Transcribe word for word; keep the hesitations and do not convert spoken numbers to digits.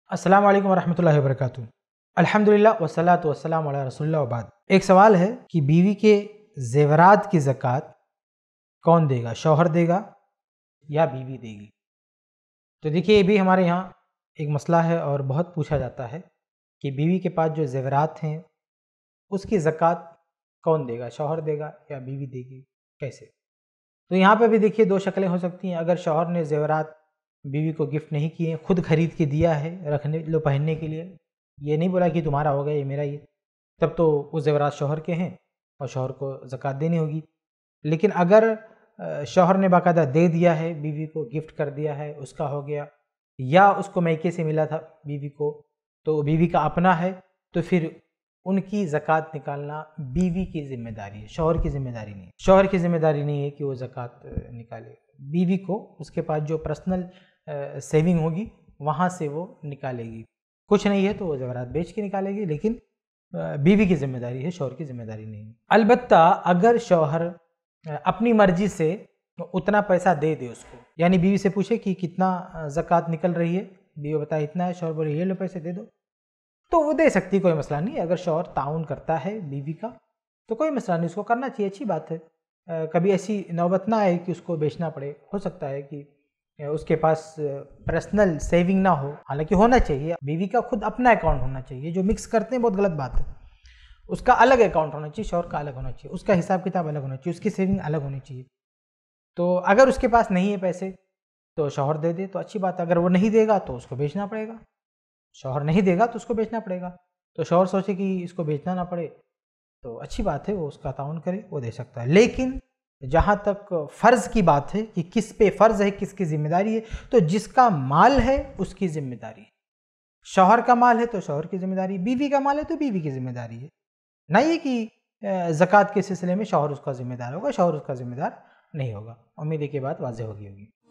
अस्सलाम वालेकुम वरहमतुल्लाहि वबरकातुहू। अल्हम्दुलिल्लाह वस्सलातु वस्सलामु अला रसूलिल्लाह व बाद। एक सवाल है कि बीवी के ज़ेवरात की ज़कात कौन देगा, शौहर देगा या बीवी देगी? तो देखिए, ये भी हमारे यहाँ एक मसला है और बहुत पूछा जाता है कि बीवी के पास जो ज़ेवरात हैं उसकी ज़कात कौन देगा, शौहर देगा या बीवी देगी, कैसे? तो यहाँ पे भी देखिए दो शक्लें हो सकती हैं। अगर शौहर ने ज़ेवरात बीवी को गिफ्ट नहीं किए, खुद खरीद के दिया है रखने लो पहनने के लिए, ये नहीं बोला कि तुम्हारा हो गया ये मेरा ये, तब तो वो ज़ेवरात शौहर के हैं और शौहर को ज़कात देनी होगी। लेकिन अगर शौहर ने बाकायदा दे दिया है, बीवी को गिफ्ट कर दिया है, उसका हो गया, या उसको मैके से मिला था बीवी को, तो बीवी का अपना है, तो फिर उनकी ज़कात निकालना बीवी की ज़िम्मेदारी है, शौहर की ज़िम्मेदारी नहीं है। शौहर की ज़िम्मेदारी नहीं है कि वो ज़कात निकाले। बीवी को उसके पास जो पर्सनल सेविंग होगी वहाँ से वो निकालेगी। कुछ नहीं है तो वो ज़ेवरात बेच के निकालेगी, लेकिन बीवी की ज़िम्मेदारी है, शौहर की ज़िम्मेदारी नहीं है। अलबत्ता अगर शौहर अपनी मर्जी से उतना पैसा दे दे उसको, यानी बीवी से पूछे कि कितना ज़कात निकल रही है, बीवी बताए इतना है, शौहर बोले ये लो पैसे दे दो, तो वो दे सकती, कोई मसला नहीं। अगर शौहर ताउन करता है बीवी का तो कोई मसला नहीं, उसको करना चाहिए, अच्छी बात है। कभी ऐसी नौबत ना आए कि उसको बेचना पड़े। हो सकता है कि उसके पास पर्सनल सेविंग ना हो, हालांकि होना चाहिए। बीवी का खुद अपना अकाउंट होना चाहिए। जो मिक्स करते हैं बहुत गलत बात है। उसका अलग अकाउंट होना चाहिए, शौहर का अलग होना चाहिए, उसका हिसाब किताब अलग होना चाहिए, उसकी सेविंग अलग होनी चाहिए। तो अगर उसके पास नहीं है पैसे तो शौहर दे दे तो अच्छी बात है। अगर वो नहीं देगा तो उसको बेचना पड़ेगा। शौहर नहीं देगा तो उसको बेचना पड़ेगा। तो शौहर सोचे कि इसको बेचना ना पड़े तो अच्छी बात है, वो उसका ताउन करे, वो दे सकता है। लेकिन जहाँ तक फ़र्ज़ की बात है कि किस पे फ़र्ज़ है, किसकी ज़िम्मेदारी है, तो जिसका माल है उसकी ज़िम्मेदारी है। शौहर का माल है तो शौहर की ज़िम्मेदारी, बीवी का माल है तो बीवी की ज़िम्मेदारी है। नहीं है कि ज़कात के सिलसिले में शौहर उसका ज़िम्मेदार होगा, शौहर उसका ज़िम्मेदार नहीं होगा। उम्मीद है कि बात वाज़ेह होगी होगी।